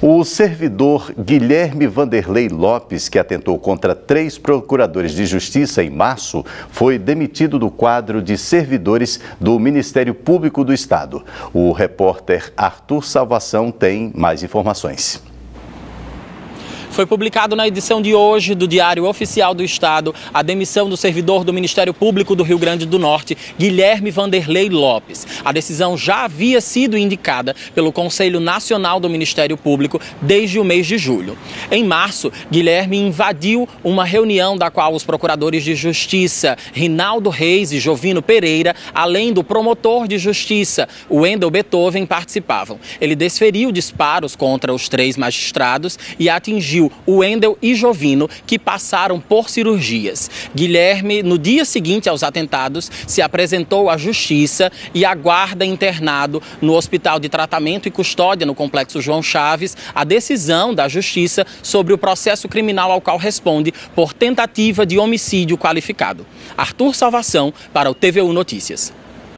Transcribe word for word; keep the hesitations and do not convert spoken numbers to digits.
O servidor Guilherme Vanderlei Lopes, que atentou contra três procuradores de justiça em março, foi demitido do quadro de servidores do Ministério Público do Estado. O repórter Arthur Salvação tem mais informações. Foi publicado na edição de hoje do Diário Oficial do Estado a demissão do servidor do Ministério Público do Rio Grande do Norte, Guilherme Vanderlei Lopes. A decisão já havia sido indicada pelo Conselho Nacional do Ministério Público desde o mês de julho. Em março, Guilherme invadiu uma reunião da qual os procuradores de justiça, Rinaldo Reis e Jovino Pereira, além do promotor de justiça, Wendel Beethoven, participavam. Ele desferiu disparos contra os três magistrados e atingiu o Wendel e Jovino, que passaram por cirurgias. Guilherme, no dia seguinte aos atentados, se apresentou à justiça e aguarda internado no Hospital de Tratamento e Custódia, no Complexo João Chaves, a decisão da justiça sobre o processo criminal ao qual responde por tentativa de homicídio qualificado. Arthur Salvação para o T V U Notícias.